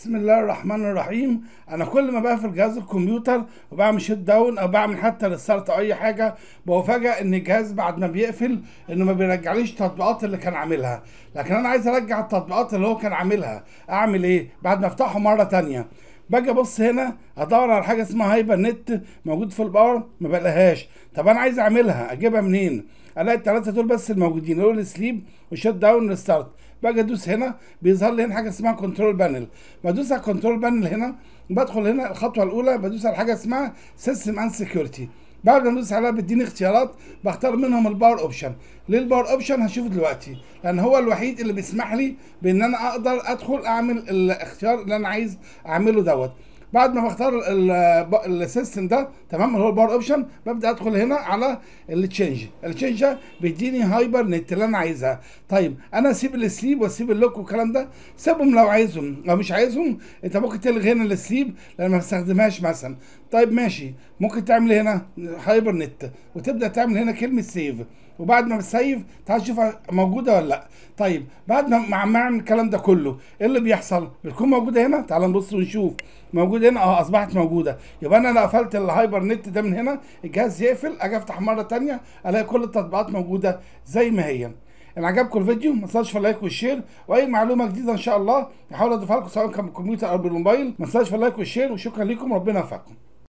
بسم الله الرحمن الرحيم. انا كل ما بقفل جهاز الكمبيوتر وبعمل شيت داون او بعمل حتى ريستارت او اي حاجه، بفاجئ ان الجهاز بعد ما بيقفل انه ما بيرجعليش التطبيقات اللي كان عاملها. لكن انا عايز ارجع التطبيقات اللي هو كان عاملها. اعمل ايه بعد ما افتحه مره تانية؟ باجي ابص هنا ادور على حاجه اسمها هايبر نت موجود في الباور، ما بلاقيهاش. طب انا عايز اعملها، اجيبها منين؟ الاقي الثلاثه دول بس الموجودين، اللي هو السليب والشت داون ريستارت. باجي ادوس هنا بيظهر لي هنا حاجه اسمها كنترول بانل. بدوس على الكنترول بانل هنا، بدخل هنا الخطوه الاولى بدوس على حاجه اسمها سيستم اند سكيورتي. بعد ما ادوس عليها بيديني اختيارات، بختار منهم الباور اوبشن. ليه الباور اوبشن؟ هشوفه دلوقتي، لان هو الوحيد اللي بيسمح لي بان انا اقدر ادخل اعمل الاختيار اللي انا عايز اعمله دوت. بعد ما بختار السيستم ده تمام اللي هو الباور اوبشن، ببدا ادخل هنا على التشينج ده بيديني هايبر نت اللي انا عايزها. طيب انا اسيب السليب واسيب اللوك والكلام ده؟ سيبهم لو عايزهم، لو مش عايزهم انت ممكن تلغي هنا السليب لان ما بستخدمهاش مثلا. طيب ماشي، ممكن تعمل هنا هايبر نت وتبدا تعمل هنا كلمه سيف، وبعد ما بتسيف تعال تشوفها موجوده ولا لا. طيب بعد ما اعمل الكلام ده كله، ايه اللي بيحصل؟ بتكون موجوده هنا. تعال نبص ونشوف. موجوده هنا، اصبحت موجوده. يبقى انا لو قفلت الهايبر نت ده من هنا الجهاز يقفل، اجي افتح مره تانية الاقي كل التطبيقات موجوده زي ما هي. ان عجبكم الفيديو ما تنساش في اللايك والشير، واي معلومه جديده ان شاء الله هحاول اضيفها لكم سواء كان بالكمبيوتر او بالموبايل. ما تنساش في اللايك والشير، وشكرا لكم، ربنا يوفقكم.